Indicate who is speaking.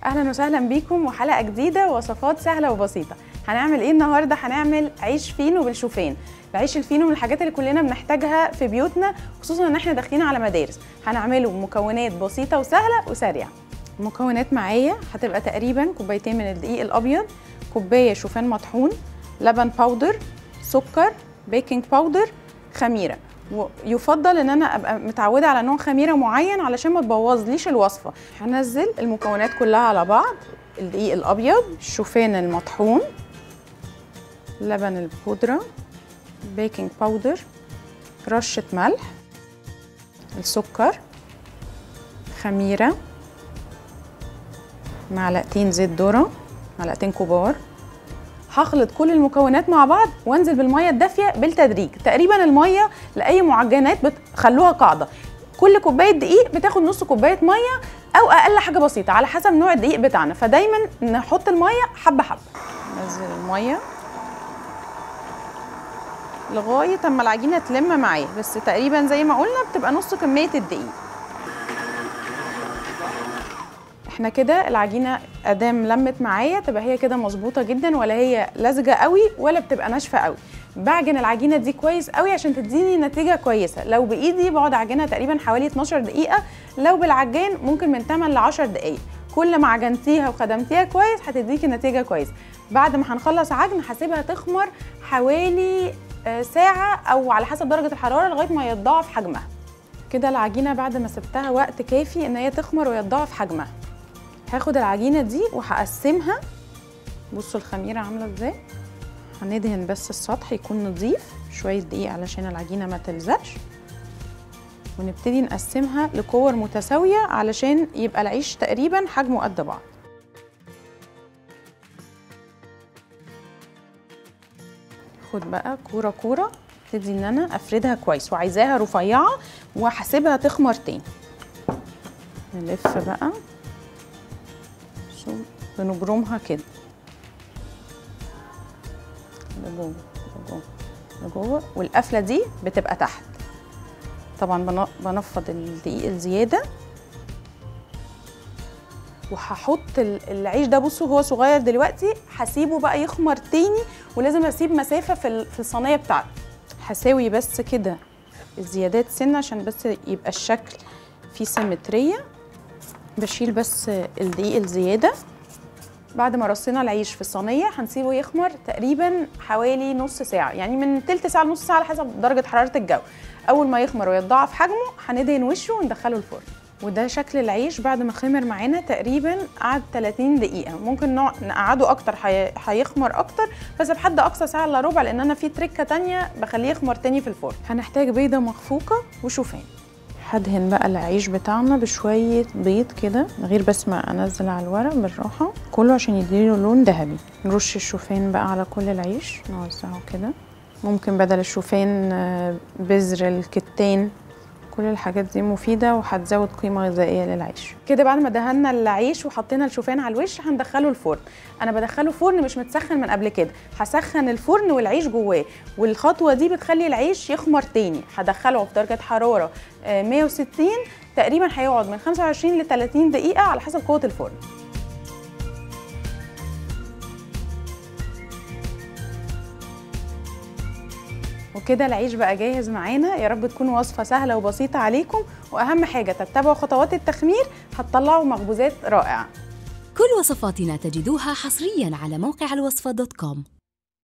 Speaker 1: اهلا وسهلا بيكم وحلقه جديده وصفات سهله وبسيطه. هنعمل ايه النهارده؟ هنعمل عيش فينو بالشوفان. العيش الفينو من الحاجات اللي كلنا بنحتاجها في بيوتنا، خصوصا ان احنا داخلين على مدارس. هنعمله بمكونات بسيطه وسهله وسريعه. المكونات معايا هتبقى تقريبا كوبايتين من الدقيق الابيض، كوبايه شوفان مطحون، لبن باودر، سكر، بيكنج باودر، خميره. ويفضل ان انا ابقى متعوده على نوع خميره معين علشان ما تبوظليش الوصفه. هنزل المكونات كلها على بعض: الدقيق الابيض، الشوفان المطحون، لبن البودره، بيكنج باودر، رشه ملح، السكر، خميره، معلقتين زيت ذره، معلقتين كبار. هخلط كل المكونات مع بعض وانزل بالميه الدافيه بالتدريج. تقريبا الميه لاي معجنات بتخلوها قاعده، كل كوبايه دقيق بتاخد نص كوبايه ميه او اقل حاجه بسيطه على حسب نوع الدقيق بتاعنا، فدايما نحط الميه حبه حبه. ننزل الميه لغايه اما العجينه تلم معايا، بس تقريبا زي ما قلنا بتبقى نص كميه الدقيق. احنا كده العجينه ادام لمت معايا تبقى هي كده مظبوطه جدا، ولا هي لزجه قوي ولا بتبقى ناشفه قوي. بعجن العجينه دي كويس قوي عشان تديني نتيجه كويسه. لو بايدي بقعد اعجنها تقريبا حوالي 12 دقيقه، لو بالعجان ممكن من 8 ل 10 دقائق. كل ما عجنتيها وخدمتيها كويس هتديكي نتيجه كويسه. بعد ما هنخلص عجن هسيبها تخمر حوالي ساعه او على حسب درجه الحراره لغايه ما يتضاعف حجمها. كده العجينه بعد ما سبتها وقت كافي ان هي تخمر ويتضاعف حجمها، هاخد العجينه دي وهقسمها. بصوا الخميره عامله ازاي. هندهن بس السطح يكون نظيف، شويه دقيق علشان العجينه ما تلزقش، ونبتدي نقسمها لكور متساويه علشان يبقى العيش تقريبا حجمه قد بعض. خد بقى كوره كوره، ابتدي ان انا افردها كويس، وعايزاها رفيعه وهسيبها تخمر تاني. نلف بقى، بنبرمها كده لجوه لجوه لجوه، والقفله دي بتبقى تحت. طبعا بنفض الدقيق الزياده، وهحط العيش ده. بصوا هو صغير دلوقتي، هسيبه بقى يخمر تاني، ولازم اسيب مسافه في الصينيه بتاعتي. هساوي بس كده الزيادات سنه عشان بس يبقى الشكل فيه سيمتريه. بشيل بس الدقيق الزياده. بعد ما رصينا العيش في الصينيه هنسيبه يخمر تقريبا حوالي نص ساعه، يعني من تلت ساعه لنص ساعه على حسب درجه حراره الجو. اول ما يخمر ويتضاعف حجمه هندهن وشه وندخله الفرن. وده شكل العيش بعد ما خمر معانا، تقريبا قعد 30 دقيقه. ممكن نقعده اكتر، هيخمر اكتر، بس بحد اقصى ساعه الا ربع، لان انا في تركه تانية بخليه يخمر تاني في الفرن. هنحتاج بيضه مخفوقه وشوفان. هدهن بقى العيش بتاعنا بشويه بيض كده، من غير بس ما انزل على الورق، بالراحه كله عشان يديله لون ذهبي. نرش الشوفان بقى على كل العيش، نوزعه كده. ممكن بدل الشوفان بذر الكتان. كل الحاجات دي مفيده وهتزود قيمه غذائيه للعيش. كده بعد ما دهنا العيش وحطينا الشوفان على الوش هندخله الفرن. انا بدخله فرن مش متسخن من قبل كده، هسخن الفرن والعيش جواه، والخطوه دي بتخلي العيش يخمر تاني. هدخله في درجه حراره 160 تقريبا، هيقعد من 25 ل 30 دقيقه على حسب قوه الفرن. وكده العيش بقى جاهز معانا. يا رب تكون وصفة سهلة وبسيطة عليكم، وأهم حاجة تتبعوا خطوات التخمير، هتطلعوا مخبوزات رائعة.
Speaker 2: كل وصفاتنا تجدوها حصرياً على موقع الوصفة.com.